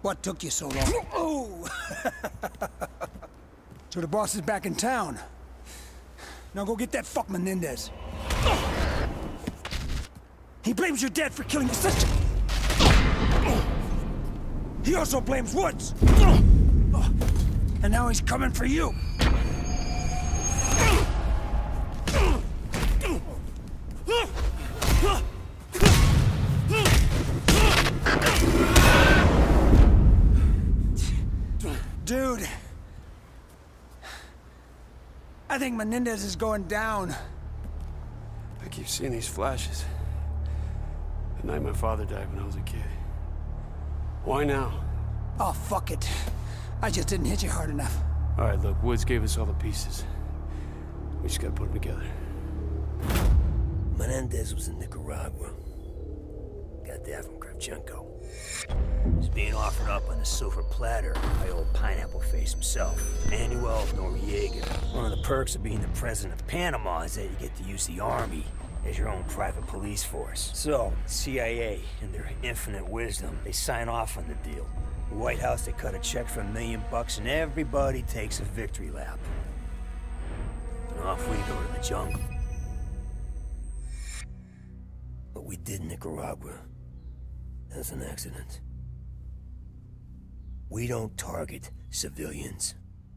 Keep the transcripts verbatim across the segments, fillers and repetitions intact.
What took you so long? Oh! So the boss is back in town. Now go get that fuck Menendez. He blames your dad for killing his sister. He also blames Woods. And now he's coming for you. Dude, I think Menendez is going down. I keep seeing these flashes. The night my father died when I was a kid. Why now? Oh, fuck it. I just didn't hit you hard enough. All right, look, Woods gave us all the pieces. We just gotta put them together. Menendez was in Nicaragua. Got that from Kravchenko. He's being offered up on a silver platter by old Pineapple Face himself, Manuel Noriega. One of the perks of being the president of Panama is that you get to use the army as your own private police force. So, C I A, in their infinite wisdom, they sign off on the deal. The White House, they cut a check for a million bucks and everybody takes a victory lap. And off we go to the jungle. What we did in Nicaragua, that's an accident. We don't target civilians.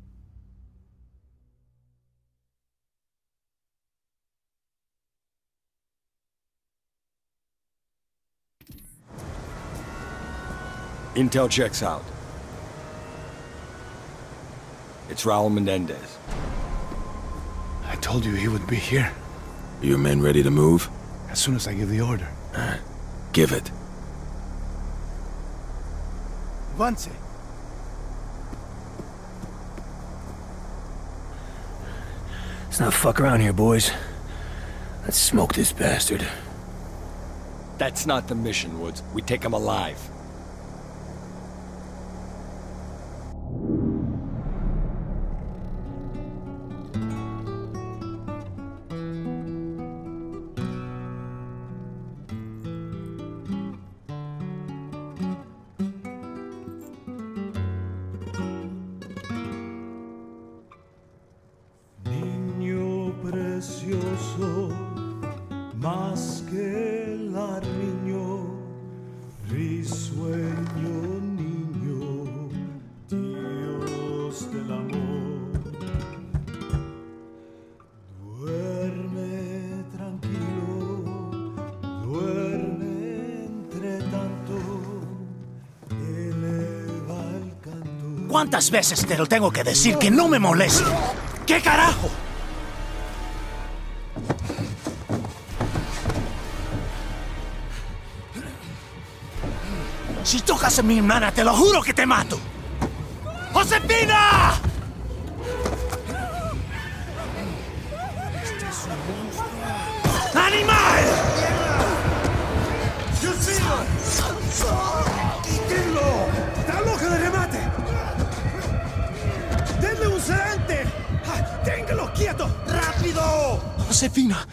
Intel checks out. It's Raul Menendez. I told you he would be here. Are your men ready to move? As soon as I give the order. Uh, give it. Vance. Let's not fuck around here, boys. Let's smoke this bastard. That's not the mission, Woods. We take him alive. Más que el armiño, risueño niño, Dios del amor. Duerme tranquilo, duerme entre tanto, eleva el canto. ¿Cuántas veces te lo tengo que decir que no me moleste? ¿Qué carajo? Si tocas a mi hermana, te lo juro que te mato. ¡Josefina! Este es un monstruo. ¡Animal! ¡Diosino! ¡Quítenlo! ¡Está loca de remate! ¡Denle un sedante! ¡Téngalo quieto! ¡Rápido! Josefina.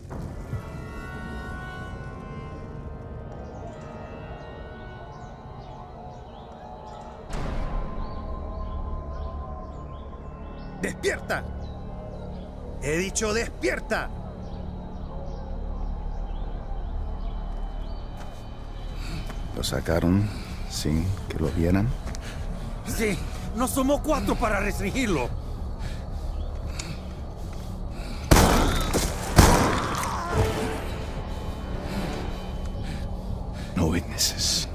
¡Despierta! He dicho despierta. ¿Lo sacaron sin que lo vieran? Sí, nos tomó cuatro para restringirlo. No witnesses.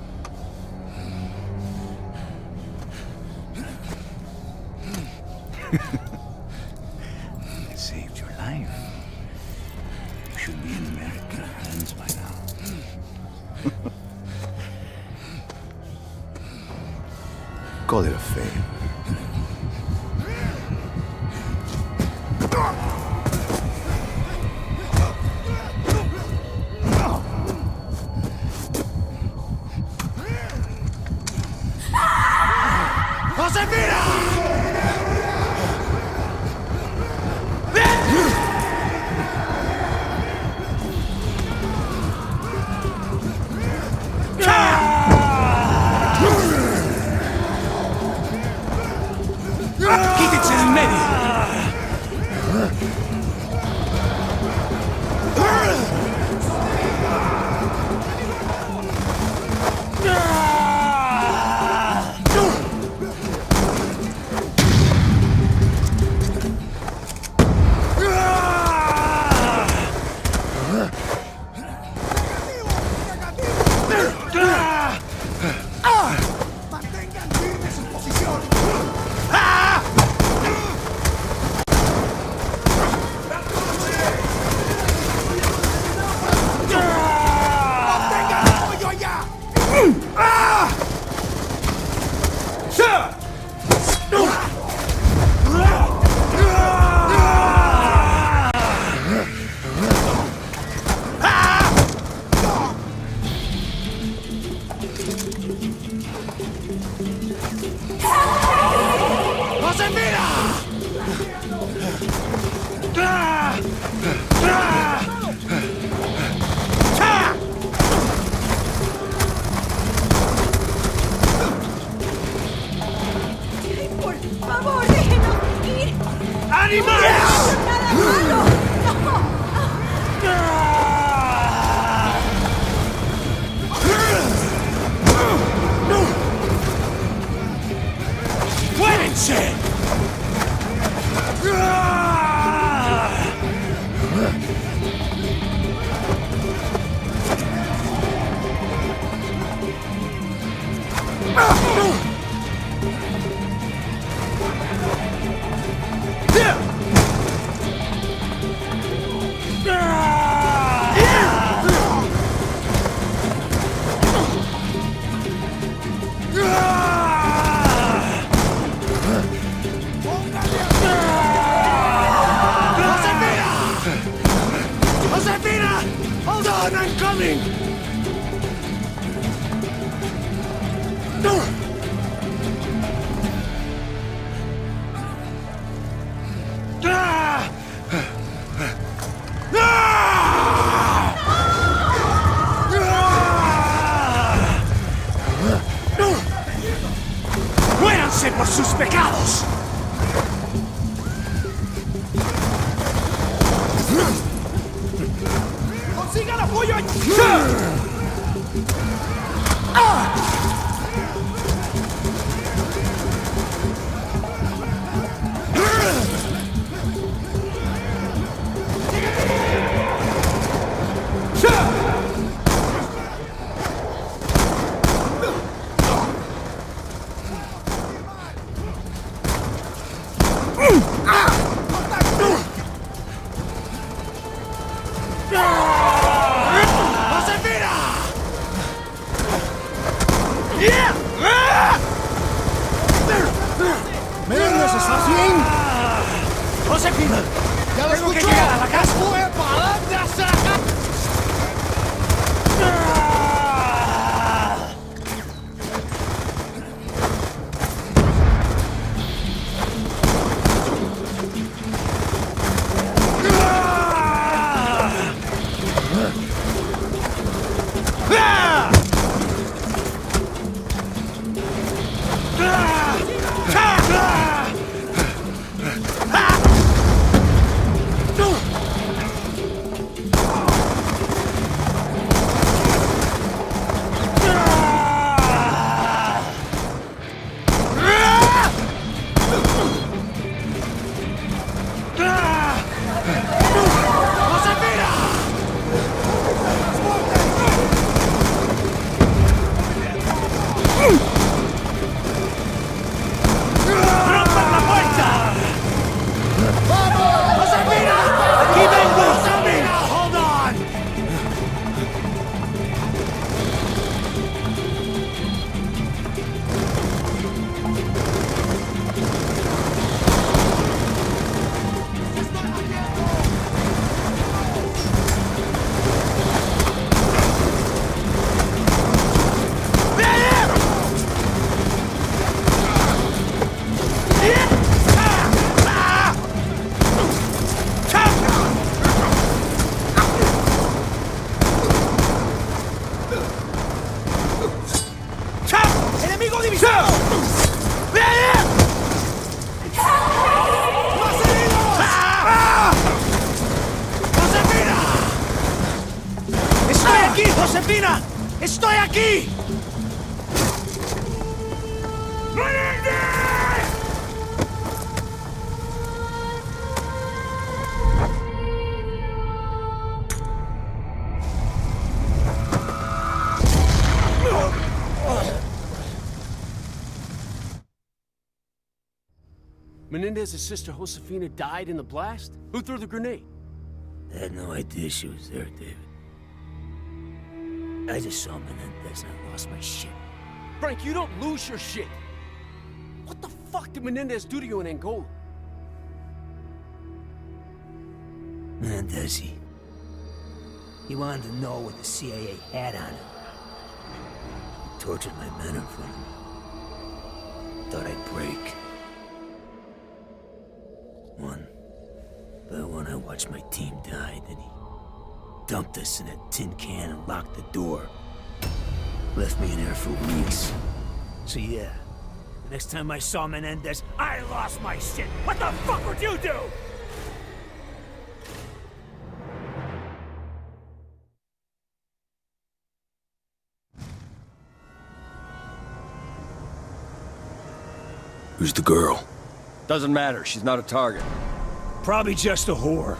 I saved your life. You should be in American hands by now. Call it a favor. ¡Josefina! ¡Ah! ¡Ah! ¡Ah! Por favor, déjenos ir. ¡Animales! ¡Nada malo! ¡No! ¡Muérense! Josefina! Hold on, I'm coming! No! Ah! Ah! ¡No! ¡Muéranse por sus pecados! ¡Consigan apoyo! ¡Ah! ¡Menos, estás bien! ¡Josefina! ¡Ya lo ¡Tengo que escucho! llegar a la casa! ¡Fue para adelante hasta la casa! ¡Enemigo divisado! ¡Ve ahí! ¡Más heridos! ¡Ah! ¡Josefina! ¡Estoy aquí, Josefina! ¡Estoy aquí! Menendez's sister Josefina died in the blast? Who threw the grenade? I had no idea she was there, David. I just saw Menendez and I lost my shit. Frank, you don't lose your shit! What the fuck did Menendez do to you in Angola? Menendez, he... He wanted to know what the C I A had on him. He tortured my men in front of me. Thought I'd break. one. But when I watched my team die, then he dumped us in a tin can and locked the door. Left me in there for weeks. So yeah, the next time I saw Menendez, I lost my shit. What the fuck would you do? Who's the girl? Doesn't matter. She's not a target. Probably just a whore.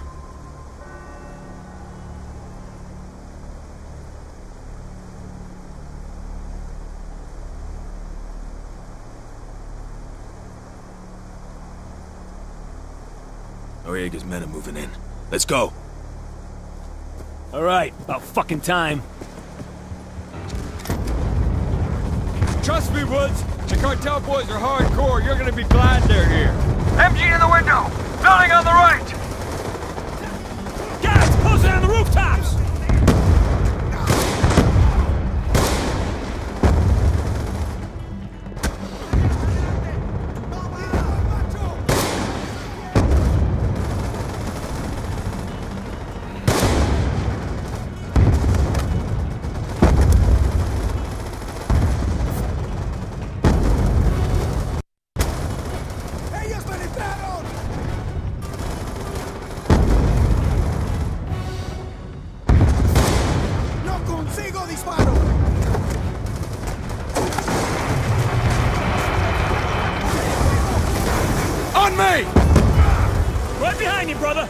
Noriega's men are moving in. Let's go. All right, about fucking time. Trust me, Woods. The cartel boys are hardcore. You're gonna be glad they're here. M G in the window! Building on the right! Guys, closing on the rooftops! Right behind you, brother!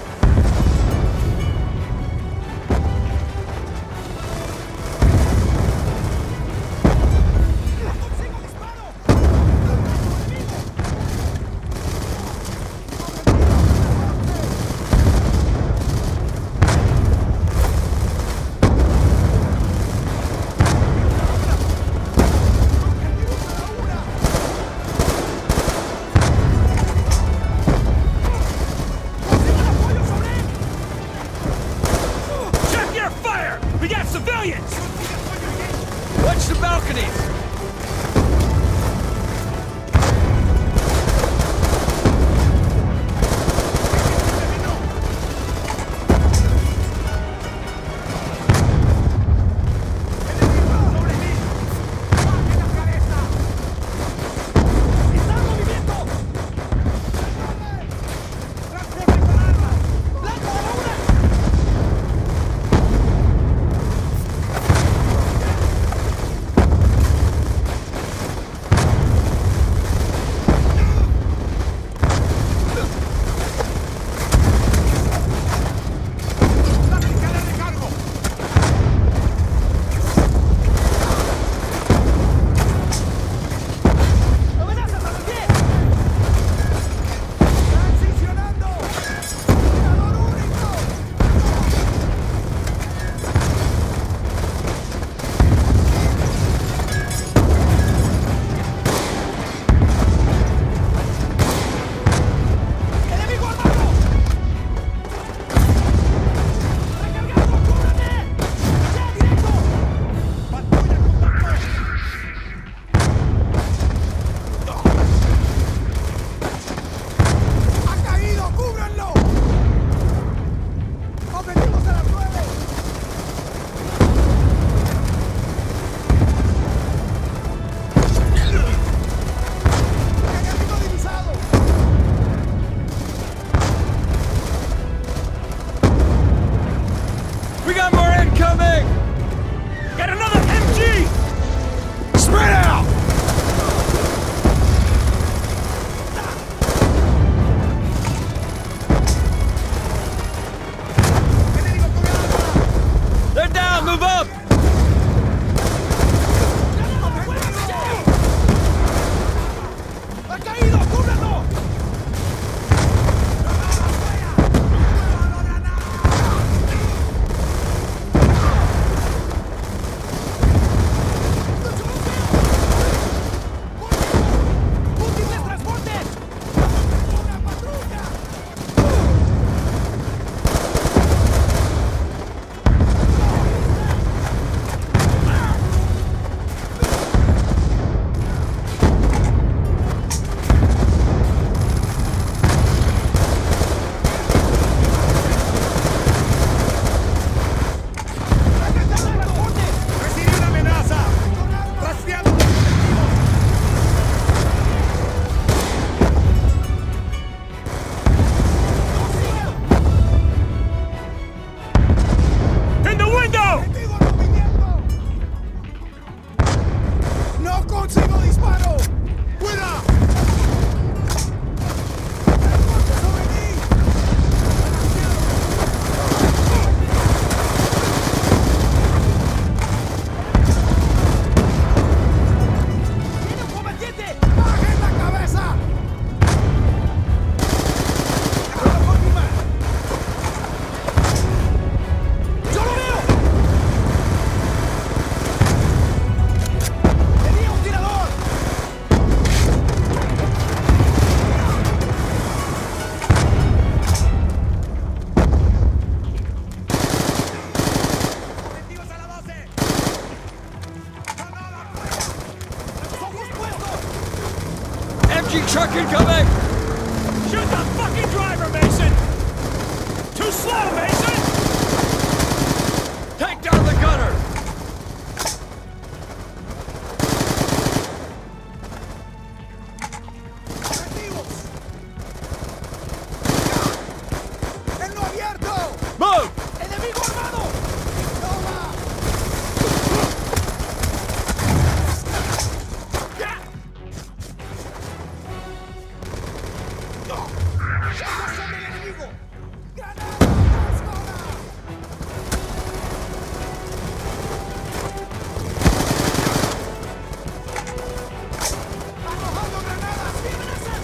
M G truck incoming! Shoot the fucking driver, Mason! Too slow, Mason! Take down the gunner! Move! ¡Enemigo armado! ¡Toma! ¡Ya! ¡Esos son el enemigo! ¡Granadas! ¡Zona! ¡Arrojando granadas! ¡Vienen a hacer!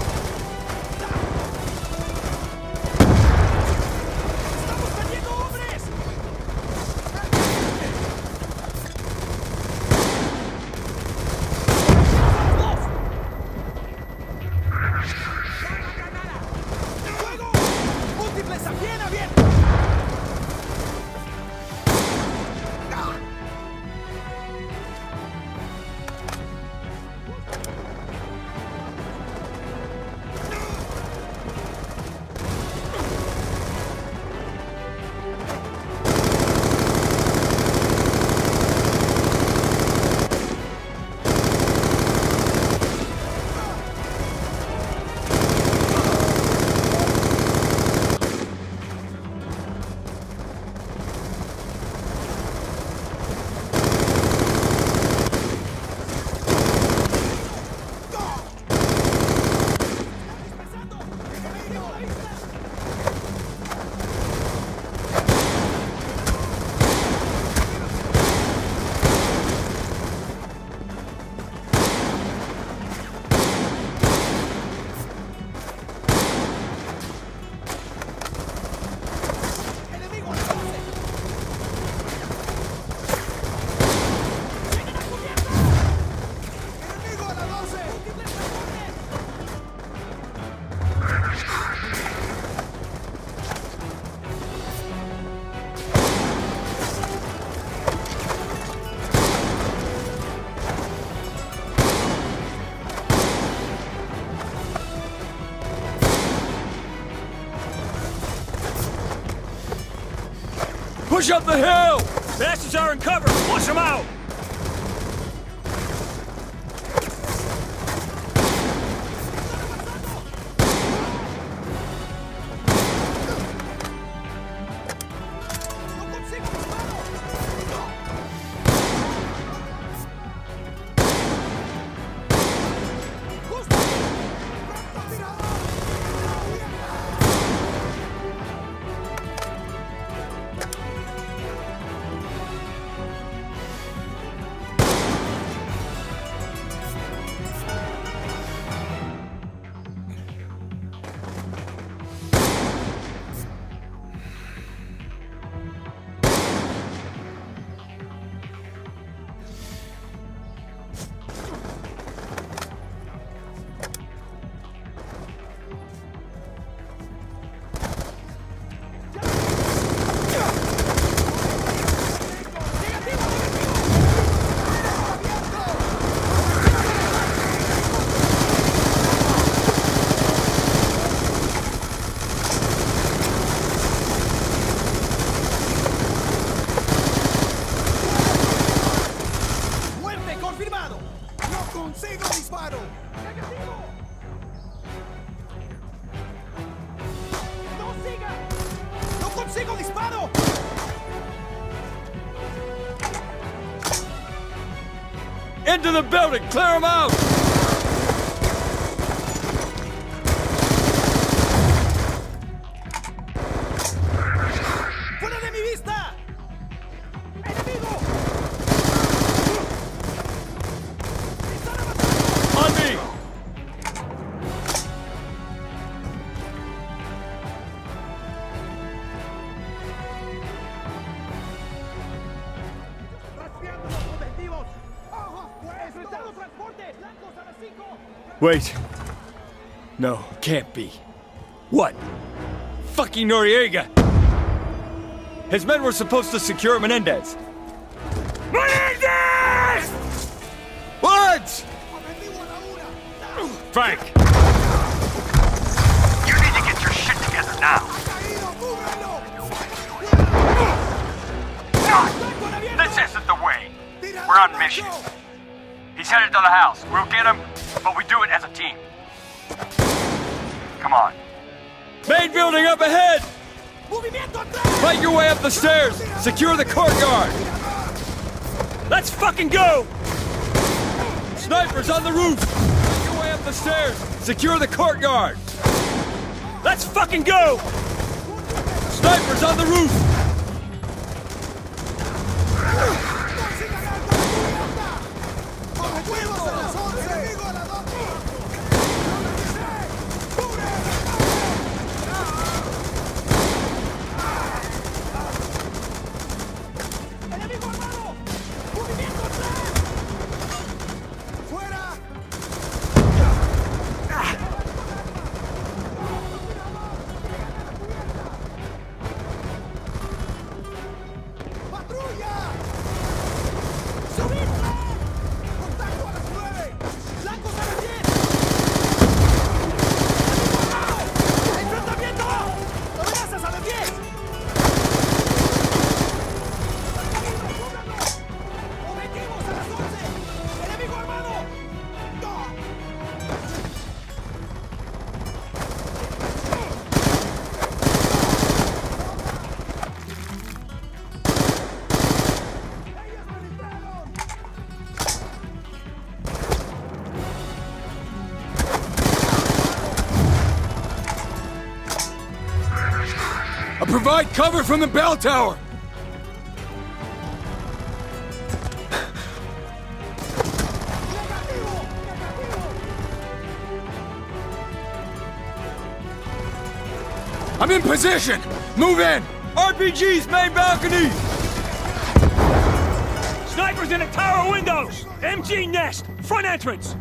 ¡Estamos perdiendo hombres! ¡Fuego! ¡Múltiples a bien, a bien! ¡Enemigo a la base! ¡Vienen a cubierta! ¡Enemigo a la base! ¡Múltiples transportes! Push up the hill! Bastards are in cover! Flush them out! ¡No consigo disparo! ¡Justo! ¡Pronto, tirador! ¡Muerte confirmado! ¡No consigo disparo! ¡Negativo! ¡No siga! ¡No consigo disparo! Into the building! Clear them out! ¡Fuera de mi vista! ¡Enemigo! ¡Están avanzando! On me! ¡Rastreando los objetivos! ¡Ojos puestos! ¡Enfrentando transporte! ¡Blancos a las cinco! Wait. No, can't be. What? Fucking Noriega! His men were supposed to secure Menendez. Menendez! What? ¡Objetivo a la una! Frank! You need to get your shit together now. No! This isn't the way. We're on mission. He's headed to the house. We'll get him, but we do it as a team. Come on. Main building up ahead! Fight your way up the stairs! Secure the courtyard! Let's fucking go! Snipers on the roof! Fight your way up the stairs! Secure the courtyard! Let's fucking go! Snipers on the roof! Provide cover from the bell tower! I'm in position! Move in! R P G's main balcony! Snipers in the tower windows! M G nest! Front entrance!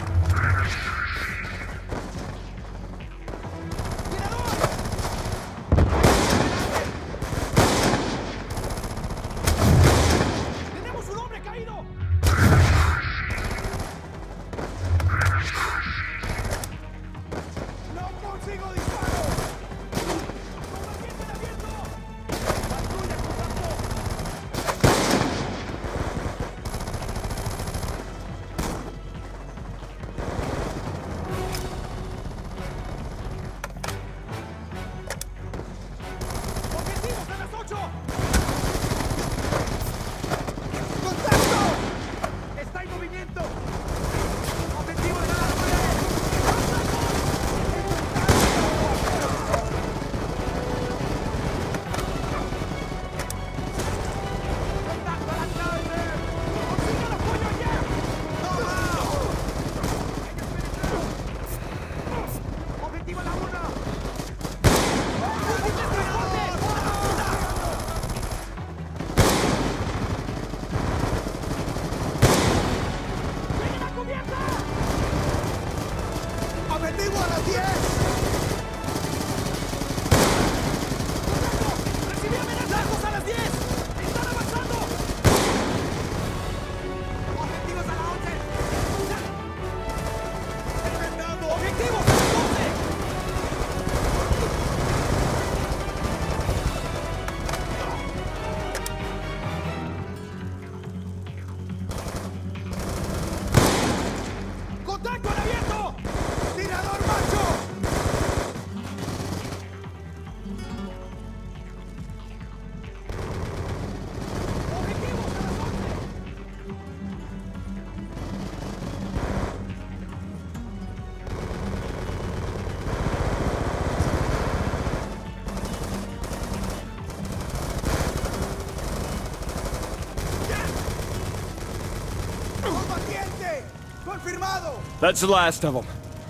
That's the last of them.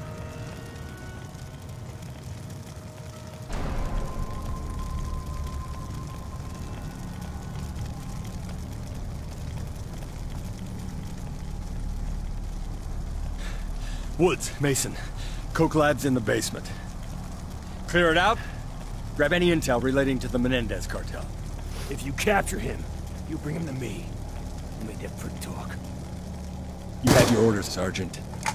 Woods, Mason. Coke Lab's in the basement. Clear it out. Grab any intel relating to the Menendez cartel. If you capture him, you bring him to me. We'll make that pretty talk. You have your orders, Sergeant.